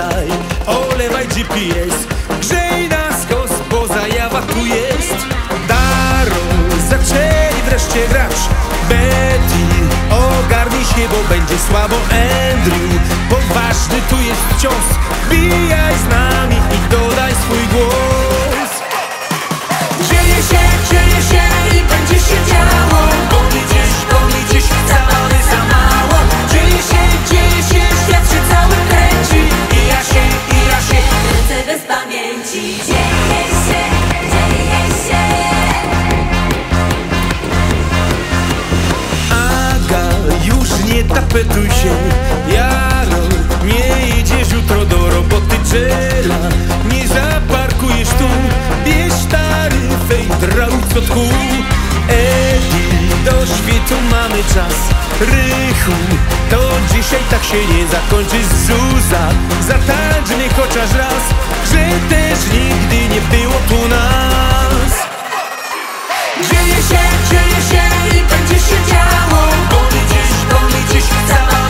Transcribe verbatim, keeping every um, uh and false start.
Olewaj, olewaj G P S, grzej nas kos, bo zajawa tu jest. Daro, zaczęli wreszcie grać. Betty, ogarnij się, bo będzie słabo. Andrew, poważny tu jest wciąż. Bijaj z nami i dodaj swój głos. Dzieje się, dzieje się i będzie się działo. Bo mi dziś, bo mi dziś zabawy za mało. Dzieje się, dzieje się, świat się cały kręci. I ja się, i ja się kręcę bez pamięci. Dzieje się, dzieje się. Aga, już nie tapetuj się. Jaro, nie idziesz jutro do roboty. Czela, nie zaparkujesz tu. Bierz taryfę i draluj co tchu. Edi, do świtu mamy czas. Rychu, to dzisiaj tak się nie zakończy. Zuza, zatańcz mnie chociaż raz, że też nigdy nie było tu nas. Dzieje się, dzieje się i będzie się działo. Bo mi dziś, bo mi dziś zabawa.